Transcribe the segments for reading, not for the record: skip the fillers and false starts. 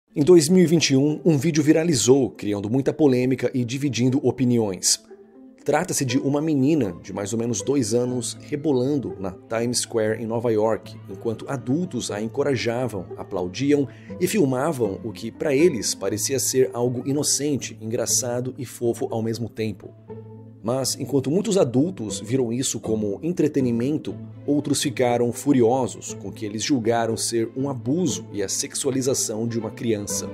Em 2021, um vídeo viralizou, criando muita polêmica e dividindo opiniões. Trata-se de uma menina de mais ou menos 2 anos rebolando na Times Square em Nova York, enquanto adultos a encorajavam, aplaudiam e filmavam o que para eles parecia ser algo inocente, engraçado e fofo ao mesmo tempo. Mas, enquanto muitos adultos viram isso como entretenimento, outros ficaram furiosos com o que eles julgaram ser um abuso e a sexualização de uma criança.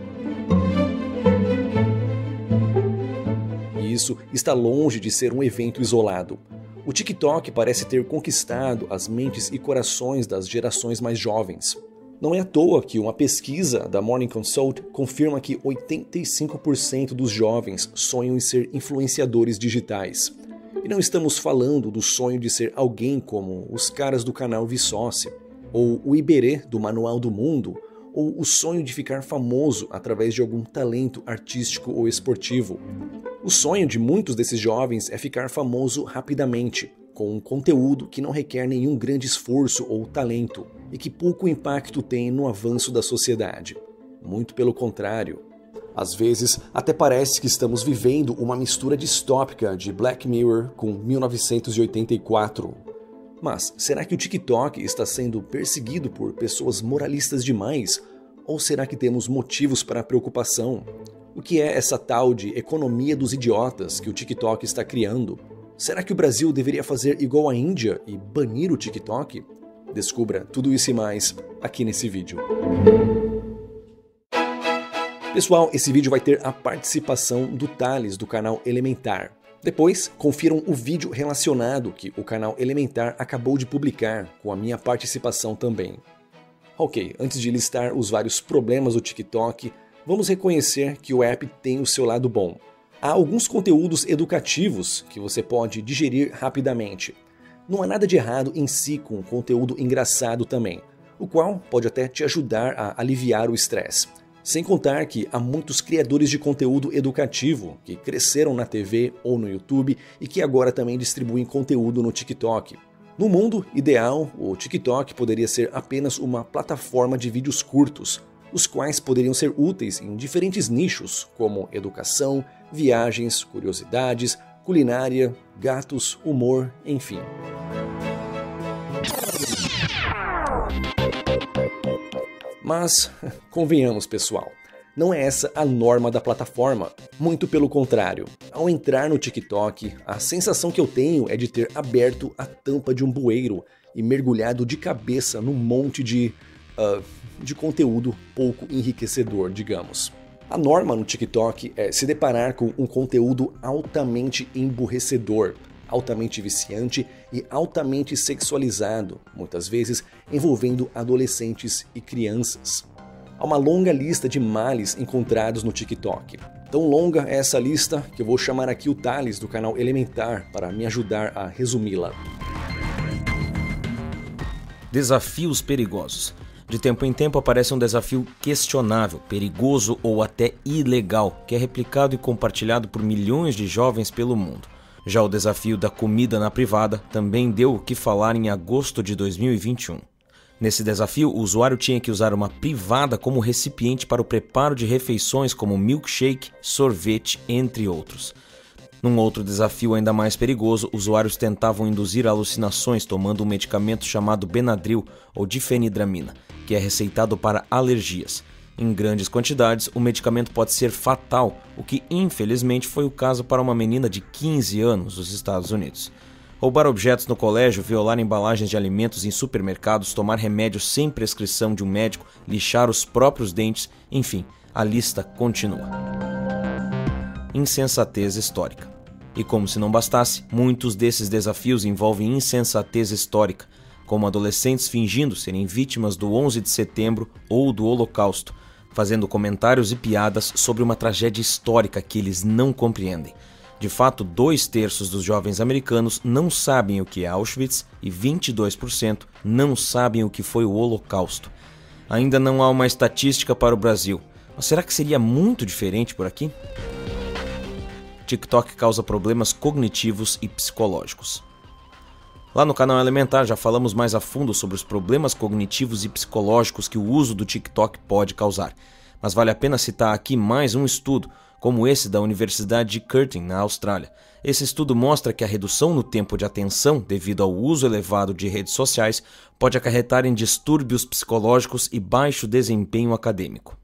E isso está longe de ser um evento isolado. O TikTok parece ter conquistado as mentes e corações das gerações mais jovens. Não é à toa que uma pesquisa da Morning Consult confirma que 85% dos jovens sonham em ser influenciadores digitais. E não estamos falando do sonho de ser alguém como os caras do canal Vsauce, ou o Iberê do Manual do Mundo, ou o sonho de ficar famoso através de algum talento artístico ou esportivo. O sonho de muitos desses jovens é ficar famoso rapidamente, com um conteúdo que não requer nenhum grande esforço ou talento e que pouco impacto tem no avanço da sociedade. Muito pelo contrário. Às vezes, até parece que estamos vivendo uma mistura distópica de Black Mirror com 1984. Mas será que o TikTok está sendo perseguido por pessoas moralistas demais? Ou será que temos motivos para preocupação? O que é essa tal de economia dos idiotas que o TikTok está criando? Será que o Brasil deveria fazer igual à Índia e banir o TikTok? Descubra tudo isso e mais aqui nesse vídeo. Pessoal, esse vídeo vai ter a participação do Thales do canal Elementar. Depois, confiram o vídeo relacionado que o canal Elementar acabou de publicar, com a minha participação também. Ok, antes de listar os vários problemas do TikTok, vamos reconhecer que o app tem o seu lado bom. Há alguns conteúdos educativos que você pode digerir rapidamente. Não há nada de errado em si com conteúdo engraçado também, o qual pode até te ajudar a aliviar o estresse. Sem contar que há muitos criadores de conteúdo educativo que cresceram na TV ou no YouTube e que agora também distribuem conteúdo no TikTok. No mundo ideal, o TikTok poderia ser apenas uma plataforma de vídeos curtos, os quais poderiam ser úteis em diferentes nichos, como educação, viagens, curiosidades, culinária, gatos, humor, enfim. Mas, convenhamos pessoal, não é essa a norma da plataforma. Muito pelo contrário. Ao entrar no TikTok, a sensação que eu tenho é de ter aberto a tampa de um bueiro e mergulhado de cabeça num monte de conteúdo pouco enriquecedor, digamos. A norma no TikTok é se deparar com um conteúdo altamente emburrecedor, altamente viciante e altamente sexualizado, muitas vezes envolvendo adolescentes e crianças. Há uma longa lista de males encontrados no TikTok. Tão longa é essa lista que eu vou chamar aqui o Thales do canal Elementar para me ajudar a resumi-la. Desafios perigosos. De tempo em tempo aparece um desafio questionável, perigoso ou até ilegal, que é replicado e compartilhado por milhões de jovens pelo mundo. Já o desafio da comida na privada também deu o que falar em agosto de 2021. Nesse desafio, o usuário tinha que usar uma privada como recipiente para o preparo de refeições como milkshake, sorvete, entre outros. Num outro desafio ainda mais perigoso, usuários tentavam induzir alucinações tomando um medicamento chamado Benadryl ou difenidramina, que é receitado para alergias. Em grandes quantidades, o medicamento pode ser fatal, o que infelizmente foi o caso para uma menina de 15 anos dos Estados Unidos. Roubar objetos no colégio, violar embalagens de alimentos em supermercados, tomar remédios sem prescrição de um médico, lixar os próprios dentes, enfim, a lista continua. Insensatez histórica. E como se não bastasse, muitos desses desafios envolvem insensatez histórica, como adolescentes fingindo serem vítimas do 11 de setembro ou do Holocausto, fazendo comentários e piadas sobre uma tragédia histórica que eles não compreendem. De fato, 2/3 dos jovens americanos não sabem o que é Auschwitz e 22% não sabem o que foi o Holocausto. Ainda não há uma estatística para o Brasil, mas será que seria muito diferente por aqui? TikTok causa problemas cognitivos e psicológicos. Lá no canal Elementar já falamos mais a fundo sobre os problemas cognitivos e psicológicos que o uso do TikTok pode causar. Mas vale a pena citar aqui mais um estudo, como esse da Universidade de Curtin, na Austrália. Esse estudo mostra que a redução no tempo de atenção devido ao uso elevado de redes sociais pode acarretar em distúrbios psicológicos e baixo desempenho acadêmico.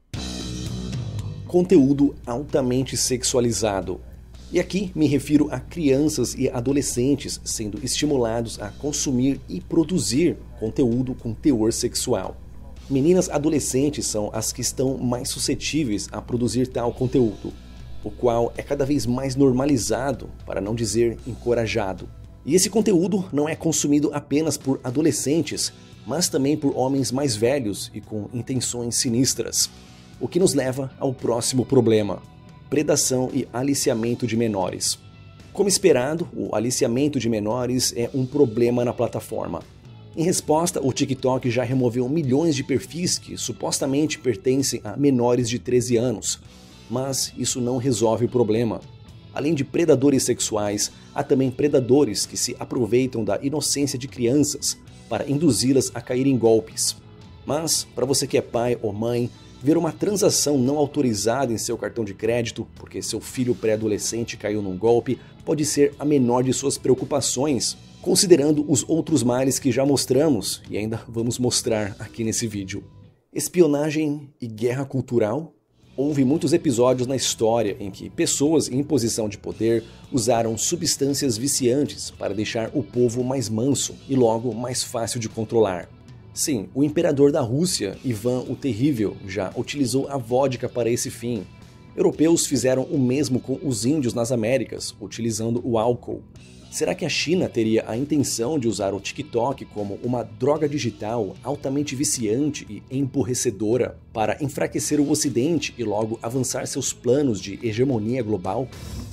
Conteúdo altamente sexualizado. E aqui me refiro a crianças e adolescentes sendo estimulados a consumir e produzir conteúdo com teor sexual. Meninas adolescentes são as que estão mais suscetíveis a produzir tal conteúdo, o qual é cada vez mais normalizado, para não dizer encorajado. E esse conteúdo não é consumido apenas por adolescentes, mas também por homens mais velhos e com intenções sinistras. O que nos leva ao próximo problema: predação e aliciamento de menores. Como esperado, o aliciamento de menores é um problema na plataforma. Em resposta, o TikTok já removeu milhões de perfis que supostamente pertencem a menores de 13 anos. Mas isso não resolve o problema. Além de predadores sexuais, há também predadores que se aproveitam da inocência de crianças para induzi-las a cair em golpes. Mas, para você que é pai ou mãe, ver uma transação não autorizada em seu cartão de crédito porque seu filho pré-adolescente caiu num golpe pode ser a menor de suas preocupações, considerando os outros males que já mostramos e ainda vamos mostrar aqui nesse vídeo. Espionagem e guerra cultural? Houve muitos episódios na história em que pessoas em posição de poder usaram substâncias viciantes para deixar o povo mais manso e logo mais fácil de controlar. Sim, o imperador da Rússia, Ivan o Terrível, já utilizou a vodka para esse fim. Europeus fizeram o mesmo com os índios nas Américas, utilizando o álcool. Será que a China teria a intenção de usar o TikTok como uma droga digital altamente viciante e emburrecedora para enfraquecer o Ocidente e logo avançar seus planos de hegemonia global?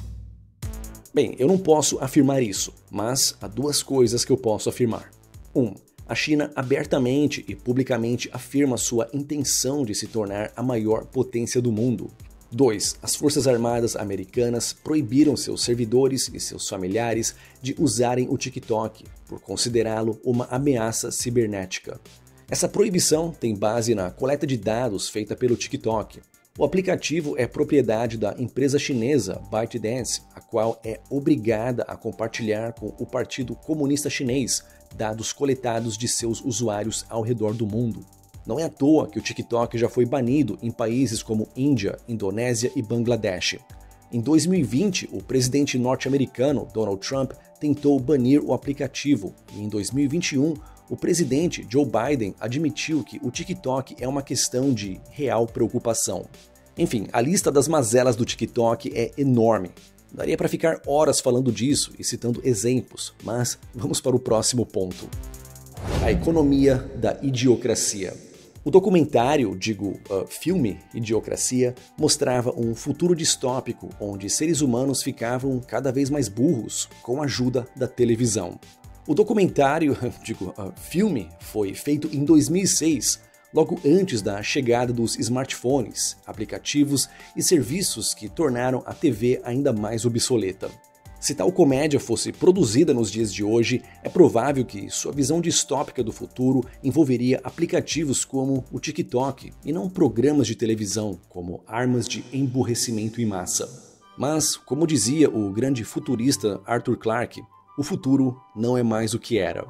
Bem, eu não posso afirmar isso, mas há duas coisas que eu posso afirmar. 1. A China abertamente e publicamente afirma sua intenção de se tornar a maior potência do mundo. 2. As Forças Armadas Americanas proibiram seus servidores e seus familiares de usarem o TikTok, por considerá-lo uma ameaça cibernética. Essa proibição tem base na coleta de dados feita pelo TikTok. O aplicativo é propriedade da empresa chinesa ByteDance, a qual é obrigada a compartilhar com o Partido Comunista Chinês dados coletados de seus usuários ao redor do mundo. Não é à toa que o TikTok já foi banido em países como Índia, Indonésia e Bangladesh. Em 2020, o presidente norte-americano Donald Trump tentou banir o aplicativo e em 2021, o presidente Joe Biden admitiu que o TikTok é uma questão de real preocupação. Enfim, a lista das mazelas do TikTok é enorme. Daria para ficar horas falando disso e citando exemplos, mas vamos para o próximo ponto. A economia da idiocracia. O documentário, filme Idiocracia, mostrava um futuro distópico onde seres humanos ficavam cada vez mais burros com a ajuda da televisão. O documentário, filme, foi feito em 2006, logo antes da chegada dos smartphones, aplicativos e serviços que tornaram a TV ainda mais obsoleta. Se tal comédia fosse produzida nos dias de hoje, é provável que sua visão distópica do futuro envolveria aplicativos como o TikTok e não programas de televisão como armas de emburrecimento em massa. Mas, como dizia o grande futurista Arthur Clarke, o futuro não é mais o que era.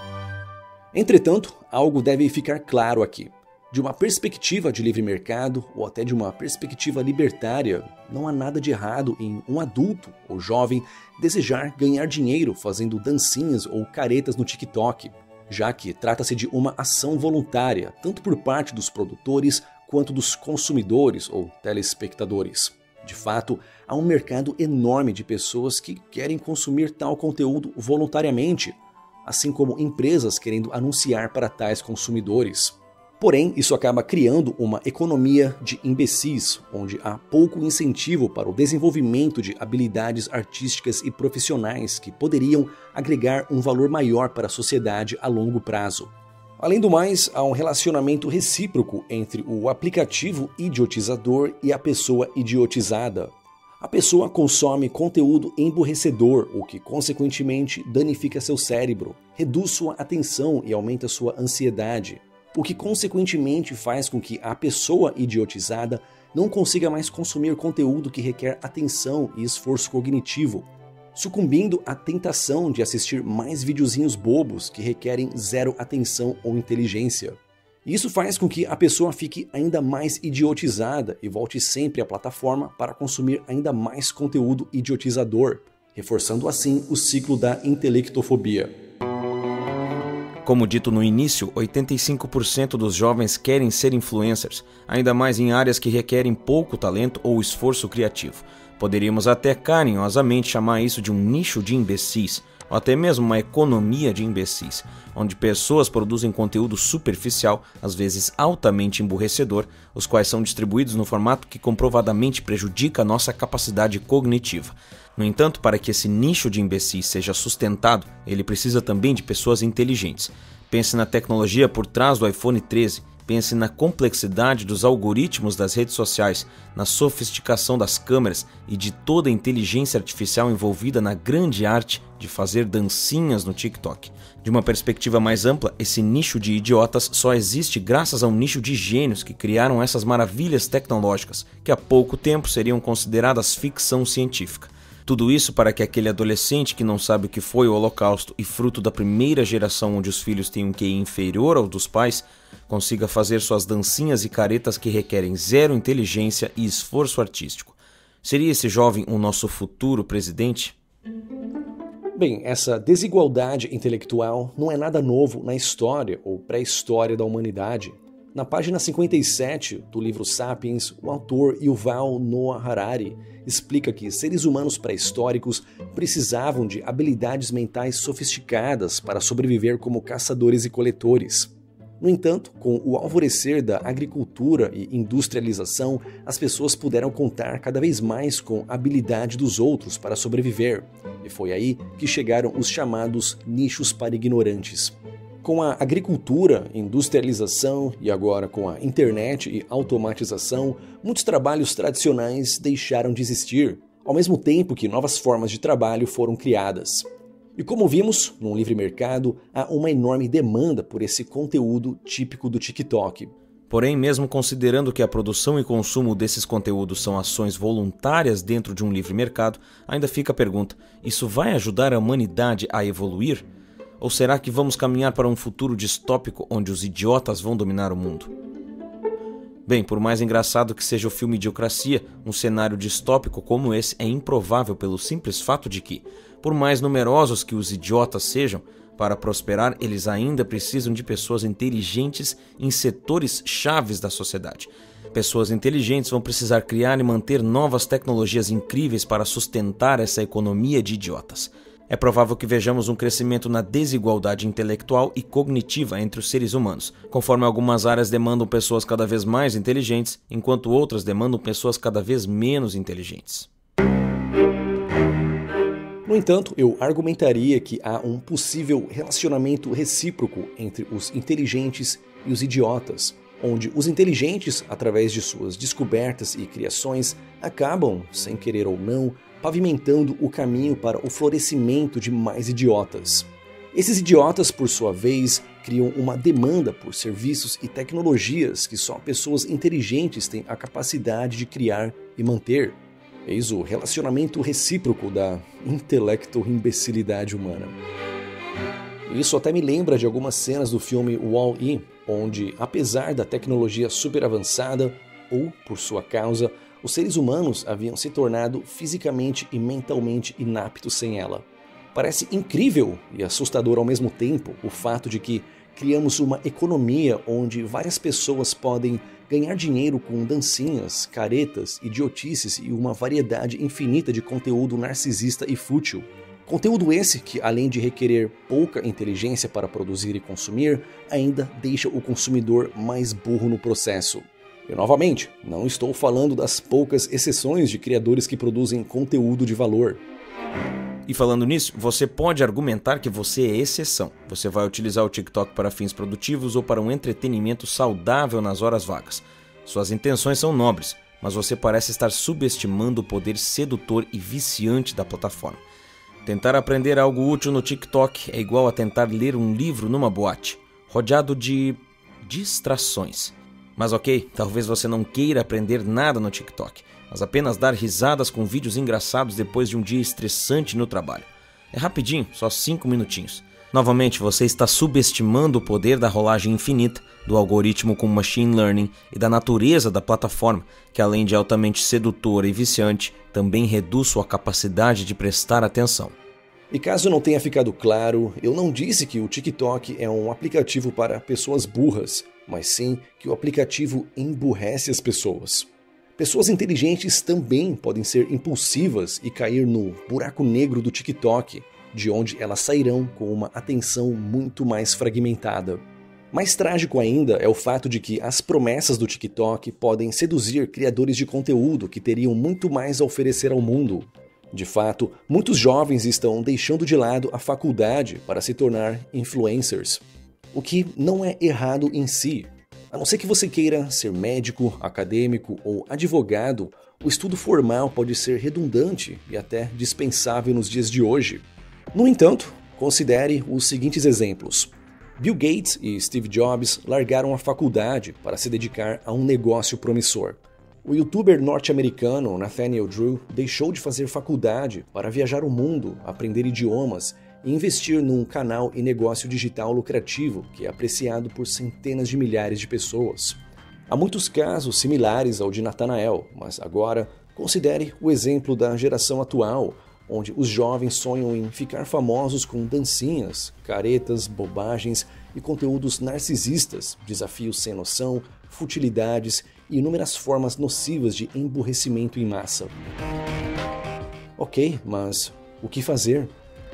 Entretanto, algo deve ficar claro aqui. De uma perspectiva de livre mercado ou até de uma perspectiva libertária, não há nada de errado em um adulto ou jovem desejar ganhar dinheiro fazendo dancinhas ou caretas no TikTok, já que trata-se de uma ação voluntária, tanto por parte dos produtores quanto dos consumidores ou telespectadores. De fato, há um mercado enorme de pessoas que querem consumir tal conteúdo voluntariamente, assim como empresas querendo anunciar para tais consumidores. Porém, isso acaba criando uma economia de imbecis, onde há pouco incentivo para o desenvolvimento de habilidades artísticas e profissionais que poderiam agregar um valor maior para a sociedade a longo prazo. Além do mais, há um relacionamento recíproco entre o aplicativo idiotizador e a pessoa idiotizada. A pessoa consome conteúdo emburrecedor, o que consequentemente danifica seu cérebro, reduz sua atenção e aumenta sua ansiedade. o que consequentemente faz com que a pessoa idiotizada não consiga mais consumir conteúdo que requer atenção e esforço cognitivo, sucumbindo à tentação de assistir mais videozinhos bobos que requerem zero atenção ou inteligência. Isso faz com que a pessoa fique ainda mais idiotizada e volte sempre à plataforma para consumir ainda mais conteúdo idiotizador, reforçando assim o ciclo da intelectofobia. Como dito no início, 85% dos jovens querem ser influencers, ainda mais em áreas que requerem pouco talento ou esforço criativo. Poderíamos até carinhosamente chamar isso de um nicho de imbecis, ou até mesmo uma economia de imbecis, onde pessoas produzem conteúdo superficial, às vezes altamente emburrecedor, os quais são distribuídos no formato que comprovadamente prejudica a nossa capacidade cognitiva. No entanto, para que esse nicho de imbecis seja sustentado, ele precisa também de pessoas inteligentes. Pense na tecnologia por trás do iPhone 13, pense na complexidade dos algoritmos das redes sociais, na sofisticação das câmeras e de toda a inteligência artificial envolvida na grande arte de fazer dancinhas no TikTok. De uma perspectiva mais ampla, esse nicho de idiotas só existe graças a um nicho de gênios que criaram essas maravilhas tecnológicas, que há pouco tempo seriam consideradas ficção científica. Tudo isso para que aquele adolescente que não sabe o que foi o Holocausto e fruto da primeira geração onde os filhos têm um QI inferior ao dos pais, consiga fazer suas dancinhas e caretas que requerem zero inteligência e esforço artístico. Seria esse jovem o nosso futuro presidente? Bem, essa desigualdade intelectual não é nada novo na história ou pré-história da humanidade. Na página 57 do livro Sapiens, o autor Yuval Noah Harari explica que seres humanos pré-históricos precisavam de habilidades mentais sofisticadas para sobreviver como caçadores e coletores. No entanto, com o alvorecer da agricultura e industrialização, as pessoas puderam contar cada vez mais com a habilidade dos outros para sobreviver, e foi aí que chegaram os chamados nichos para ignorantes. Com a agricultura, industrialização e agora com a internet e automatização, muitos trabalhos tradicionais deixaram de existir, ao mesmo tempo que novas formas de trabalho foram criadas. E como vimos, no livre mercado, há uma enorme demanda por esse conteúdo típico do TikTok. Porém, mesmo considerando que a produção e consumo desses conteúdos são ações voluntárias dentro de um livre mercado, ainda fica a pergunta: isso vai ajudar a humanidade a evoluir? Ou será que vamos caminhar para um futuro distópico onde os idiotas vão dominar o mundo? Bem, por mais engraçado que seja o filme Idiocracia, um cenário distópico como esse é improvável pelo simples fato de que, por mais numerosos que os idiotas sejam, para prosperar eles ainda precisam de pessoas inteligentes em setores chaves da sociedade. Pessoas inteligentes vão precisar criar e manter novas tecnologias incríveis para sustentar essa economia de idiotas. É provável que vejamos um crescimento na desigualdade intelectual e cognitiva entre os seres humanos, conforme algumas áreas demandam pessoas cada vez mais inteligentes, enquanto outras demandam pessoas cada vez menos inteligentes. No entanto, eu argumentaria que há um possível relacionamento recíproco entre os inteligentes e os idiotas, onde os inteligentes, através de suas descobertas e criações, acabam, sem querer ou não, pavimentando o caminho para o florescimento de mais idiotas. Esses idiotas, por sua vez, criam uma demanda por serviços e tecnologias que só pessoas inteligentes têm a capacidade de criar e manter. Eis o relacionamento recíproco da intelecto-imbecilidade humana. Isso até me lembra de algumas cenas do filme Wall-E, onde, apesar da tecnologia super avançada, ou por sua causa, os seres humanos haviam se tornado fisicamente e mentalmente inaptos sem ela. Parece incrível e assustador ao mesmo tempo o fato de que criamos uma economia onde várias pessoas podem ganhar dinheiro com dancinhas, caretas, idiotices e uma variedade infinita de conteúdo narcisista e fútil. Conteúdo esse que, além de requerer pouca inteligência para produzir e consumir, ainda deixa o consumidor mais burro no processo. E novamente, não estou falando das poucas exceções de criadores que produzem conteúdo de valor. E falando nisso, você pode argumentar que você é exceção. Você vai utilizar o TikTok para fins produtivos ou para um entretenimento saudável nas horas vagas. Suas intenções são nobres, mas você parece estar subestimando o poder sedutor e viciante da plataforma. Tentar aprender algo útil no TikTok é igual a tentar ler um livro numa boate, rodeado de distrações. Mas ok, talvez você não queira aprender nada no TikTok, mas apenas dar risadas com vídeos engraçados depois de um dia estressante no trabalho. É rapidinho, só 5 minutinhos. Novamente, você está subestimando o poder da rolagem infinita, do algoritmo com machine learning e da natureza da plataforma, que além de altamente sedutora e viciante, também reduz sua capacidade de prestar atenção. E caso não tenha ficado claro, eu não disse que o TikTok é um aplicativo para pessoas burras, mas sim que o aplicativo emburrece as pessoas. Pessoas inteligentes também podem ser impulsivas e cair no buraco negro do TikTok, de onde elas sairão com uma atenção muito mais fragmentada. Mais trágico ainda é o fato de que as promessas do TikTok podem seduzir criadores de conteúdo que teriam muito mais a oferecer ao mundo. De fato, muitos jovens estão deixando de lado a faculdade para se tornar influencers, o que não é errado em si. A não ser que você queira ser médico, acadêmico ou advogado, o estudo formal pode ser redundante e até dispensável nos dias de hoje. No entanto, considere os seguintes exemplos. Bill Gates e Steve Jobs largaram a faculdade para se dedicar a um negócio promissor. O youtuber norte-americano Nathaniel Drew deixou de fazer faculdade para viajar o mundo, aprender idiomas e investir num canal e negócio digital lucrativo que é apreciado por centenas de milhares de pessoas. Há muitos casos similares ao de Nathanael, mas agora considere o exemplo da geração atual, onde os jovens sonham em ficar famosos com dancinhas, caretas, bobagens e conteúdos narcisistas, desafios sem noção, futilidades e inúmeras formas nocivas de emburrecimento em massa. Ok, mas o que fazer?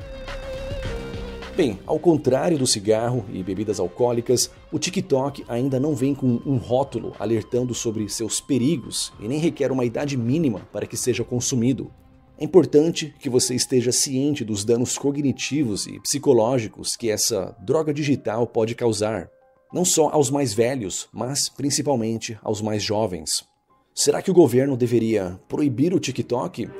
Bem, ao contrário do cigarro e bebidas alcoólicas, o TikTok ainda não vem com um rótulo alertando sobre seus perigos e nem requer uma idade mínima para que seja consumido. É importante que você esteja ciente dos danos cognitivos e psicológicos que essa droga digital pode causar, não só aos mais velhos, mas principalmente aos mais jovens. Será que o governo deveria proibir o TikTok?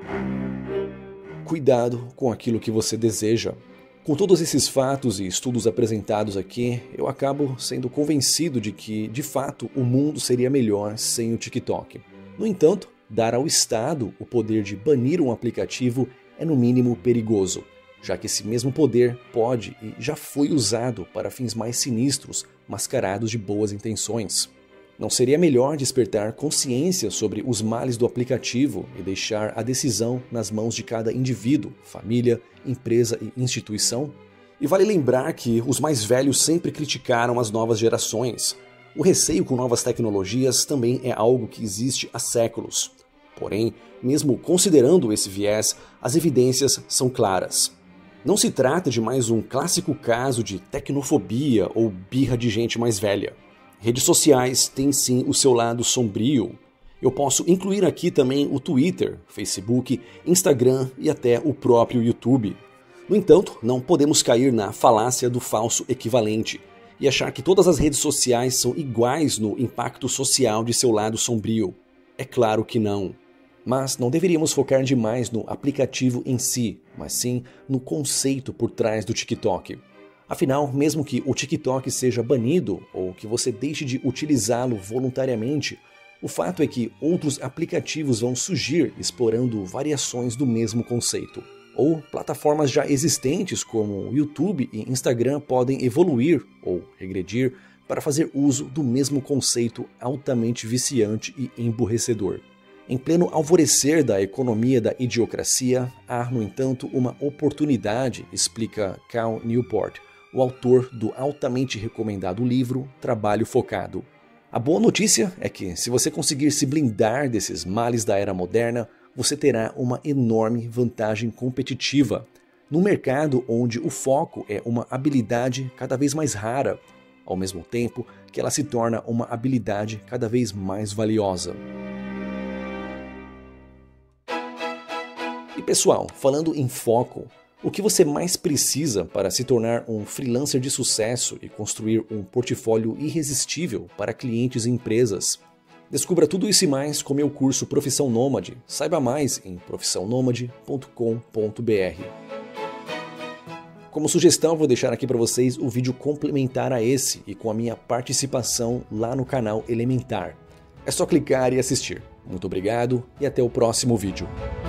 Cuidado com aquilo que você deseja. Com todos esses fatos e estudos apresentados aqui, eu acabo sendo convencido de que, de fato, o mundo seria melhor sem o TikTok. No entanto, dar ao Estado o poder de banir um aplicativo é no mínimo perigoso, já que esse mesmo poder pode e já foi usado para fins mais sinistros, mascarados de boas intenções. Não seria melhor despertar consciência sobre os males do aplicativo e deixar a decisão nas mãos de cada indivíduo, família, empresa e instituição? E vale lembrar que os mais velhos sempre criticaram as novas gerações. O receio com novas tecnologias também é algo que existe há séculos. Porém, mesmo considerando esse viés, as evidências são claras. Não se trata de mais um clássico caso de tecnofobia ou birra de gente mais velha. Redes sociais têm sim o seu lado sombrio. Eu posso incluir aqui também o Twitter, Facebook, Instagram e até o próprio YouTube. No entanto, não podemos cair na falácia do falso equivalente e achar que todas as redes sociais são iguais no impacto social de seu lado sombrio. É claro que não. Mas não deveríamos focar demais no aplicativo em si, mas sim no conceito por trás do TikTok. Afinal, mesmo que o TikTok seja banido ou que você deixe de utilizá-lo voluntariamente, o fato é que outros aplicativos vão surgir explorando variações do mesmo conceito. Ou plataformas já existentes como o YouTube e Instagram podem evoluir ou regredir para fazer uso do mesmo conceito altamente viciante e emburrecedor. Em pleno alvorecer da economia da idiocracia, há, no entanto, uma oportunidade, explica Cal Newport, o autor do altamente recomendado livro Trabalho Focado. A boa notícia é que, se você conseguir se blindar desses males da era moderna, você terá uma enorme vantagem competitiva, num mercado onde o foco é uma habilidade cada vez mais rara, ao mesmo tempo que ela se torna uma habilidade cada vez mais valiosa. E pessoal, falando em foco, o que você mais precisa para se tornar um freelancer de sucesso e construir um portfólio irresistível para clientes e empresas? Descubra tudo isso e mais com meu curso Profissão Nômade. Saiba mais em profissãonomade.com.br. Como sugestão, vou deixar aqui para vocês o vídeo complementar a esse e com a minha participação lá no canal Elementar. É só clicar e assistir. Muito obrigado e até o próximo vídeo.